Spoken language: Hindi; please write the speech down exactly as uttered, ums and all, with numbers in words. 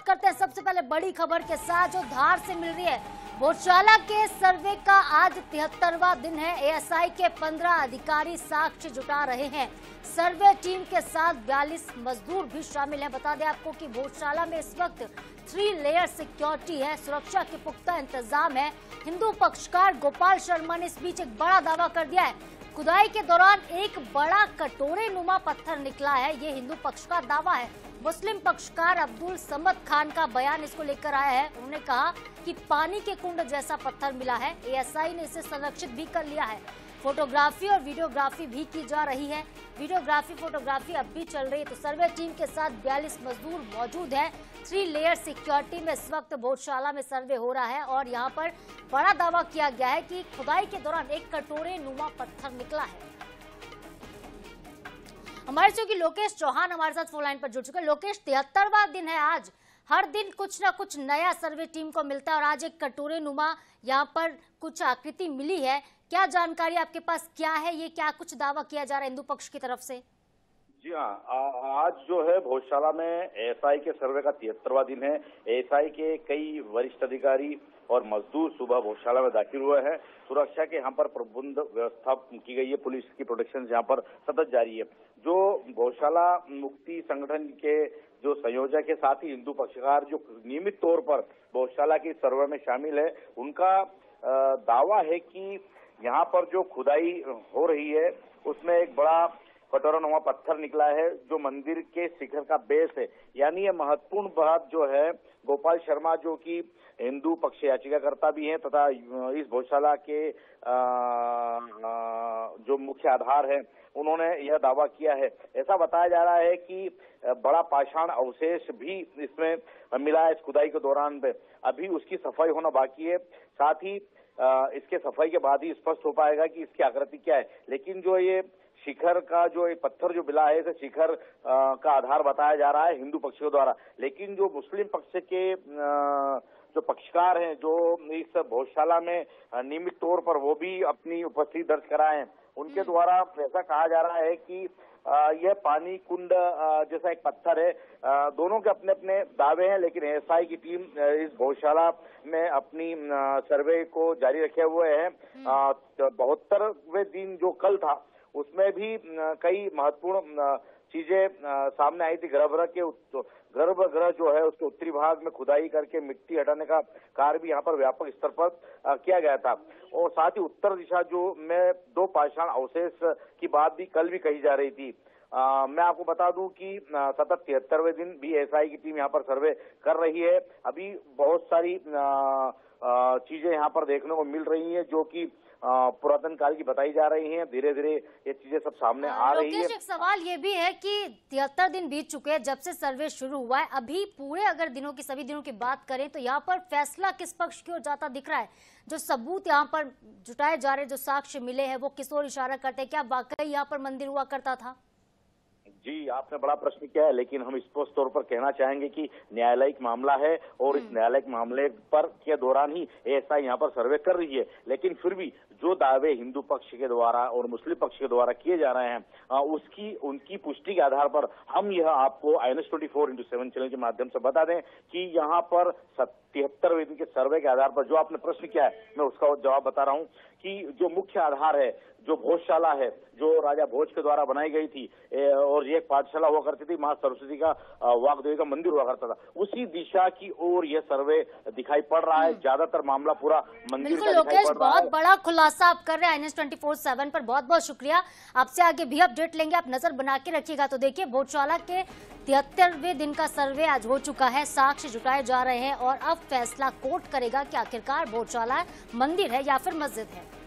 करते हैं सबसे पहले बड़ी खबर के साथ जो धार से मिल रही है। भोजशाला के सर्वे का आज तिहत्तरवां दिन है। एएसआई के पंद्रह अधिकारी साक्ष्य जुटा रहे हैं। सर्वे टीम के साथ बयालीस मजदूर भी शामिल हैं। बता दें आपको कि भोजशाला में इस वक्त थ्री लेयर सिक्योरिटी है, सुरक्षा के पुख्ता इंतजाम है। हिंदू पक्षकार गोपाल शर्मा ने इस बीच एक बड़ा दावा कर दिया है। खुदाई के दौरान एक बड़ा कटोरे नुमा पत्थर निकला है, ये हिंदू पक्ष का दावा है। मुस्लिम पक्षकार अब्दुल समद खान का बयान इसको लेकर आया है। उन्होंने कहा कि पानी के कुंड जैसा पत्थर मिला है। एएसआई ने इसे संरक्षित भी कर लिया है। फोटोग्राफी और वीडियोग्राफी भी की जा रही है। वीडियोग्राफी फोटोग्राफी अब भी चल रही है। तो सर्वे टीम के साथ बयालीस मजदूर मौजूद हैं। थ्री लेयर सिक्योरिटी में इस वक्त भोजशाला में सर्वे हो रहा है और यहाँ पर बड़ा दावा किया गया है कि खुदाई के दौरान एक कटोरे नुमा पत्थर निकला है। हमारे चूंकि लोकेश चौहान हमारे साथ फोन लाइन पर जुड़ चुके हैं। लोकेश, तिहत्तरवां दिन है आज। हर दिन कुछ ना कुछ नया सर्वे टीम को मिलता है और आज एक कटोरे नुमा यहाँ पर कुछ आकृति मिली है। क्या जानकारी आपके पास, क्या है ये, क्या कुछ दावा किया जा रहा है हिंदू पक्ष की तरफ से? जी हाँ, आज जो है भोजशाला में एएसआई के सर्वे का तिहत्तरवां दिन है। एएसआई के कई वरिष्ठ अधिकारी और मजदूर सुबह भोजशाला में दाखिल हुए हैं। सुरक्षा के यहाँ पर प्रबंध व्यवस्था की गई है। पुलिस की प्रोटेक्शन यहाँ पर सतत जारी है। जो भोजशाला मुक्ति संगठन के जो संयोजक के साथ ही हिंदू पक्षकार जो नियमित तौर पर भोजशाला की सर्वे में शामिल है, उनका दावा है कि यहाँ पर जो खुदाई हो रही है उसमें एक बड़ा कटोरा नुमा पत्थर निकला है जो मंदिर के शिखर का बेस है। यानी ये महत्वपूर्ण बात जो है, गोपाल शर्मा जो कि हिंदू पक्ष याचिकाकर्ता भी हैं तथा इस भोजशाला के आ, आ, जो मुख्य आधार है, उन्होंने यह दावा किया है। ऐसा बताया जा रहा है कि बड़ा पाषाण अवशेष भी इसमें मिला है इस खुदाई के दौरान पे। अभी उसकी सफाई होना बाकी है। साथ ही इसके सफाई के बाद ही स्पष्ट हो पाएगा कि इसकी आकृति क्या है। लेकिन जो ये शिखर का जो एक पत्थर जो मिला है, इसे शिखर आ, का आधार बताया जा रहा है हिंदू पक्ष के द्वारा। लेकिन जो मुस्लिम पक्ष के आ, जो पक्षकार हैं, जो इस भोजशाला में नियमित तौर पर वो भी अपनी उपस्थिति दर्ज कराए हैं, उनके द्वारा ऐसा कहा जा रहा है कि आ, यह पानी कुंड आ, जैसा एक पत्थर है। आ, दोनों के अपने अपने दावे हैं, लेकिन एएसआई की टीम इस भोजशाला में अपनी आ, सर्वे को जारी रखे हुए है। बहत्तरवें दिन जो कल था उसमें भी कई महत्वपूर्ण चीजें सामने आई थी। गर्भगृह के गर्भगृह जो है उसके उत्तरी भाग में खुदाई करके मिट्टी हटाने का कार्य भी यहाँ पर व्यापक स्तर पर किया गया था। और साथ ही उत्तर दिशा जो में दो पाषाण अवशेष की बात भी कल भी कही जा रही थी। आ, मैं आपको बता दूं कि सतत तिहत्तरवें दिन भी एएसआई की टीम यहाँ पर सर्वे कर रही है। अभी बहुत सारी चीजें यहाँ पर देखने को मिल रही है जो कि पुरातन काल की बताई जा रही हैं। धीरे धीरे ये चीजें सब सामने आ रही है। एक सवाल ये भी है कि तिहत्तर दिन बीत चुके हैं जब से सर्वे शुरू हुआ है। अभी पूरे अगर दिनों की सभी दिनों की बात करें तो यहाँ पर फैसला किस पक्ष की ओर जाता दिख रहा है? जो सबूत यहाँ पर जुटाए जा रहे, जो साक्ष्य मिले हैं, वो किस ओर इशारा करते हैं? क्या वाकई यहाँ पर मंदिर हुआ करता था? जी, आपने बड़ा प्रश्न किया है, लेकिन हम स्पष्ट तौर पर कहना चाहेंगे कि न्यायालयिक मामला है और इस न्यायालयिक मामले पर के दौरान ही एएसआई यहाँ पर सर्वे कर रही है। लेकिन फिर भी जो दावे हिंदू पक्ष के द्वारा और मुस्लिम पक्ष के द्वारा किए जा रहे हैं, उसकी उनकी पुष्टि के आधार पर हम यह आपको I N S twenty four into seven channel के माध्यम से बता दें कि यहाँ पर तिहत्तरवें दिन के सर्वे के आधार पर जो आपने प्रश्न किया है, मैं उसका जवाब बता रहा हूँ कि जो मुख्य आधार है, जो भोजशाला है, जो राजा भोज के द्वारा बनाई गई थी और ये एक पाठशाला हुआ करती थी, माँ सरस्वती का वाग्देवी का मंदिर हुआ करता था, उसी दिशा की ओर यह सर्वे दिखाई पड़ रहा है। ज्यादातर मामला पूरा मंदिर का दिखाई पड़ रहा है। बहुत बड़ा खुलासा आप कर रहे हैं I N S twenty four seven पर, बहुत बहुत शुक्रिया। आपसे आगे भी अपडेट लेंगे, आप नजर बना के रखिएगा। तो देखिए, भोजशाला के तिहत्तरवें दिन का सर्वे आज हो चुका है, साक्ष्य जुटाए जा रहे हैं और अब फैसला कोर्ट करेगा कि आखिरकार भोजशाला मंदिर है या फिर मस्जिद है।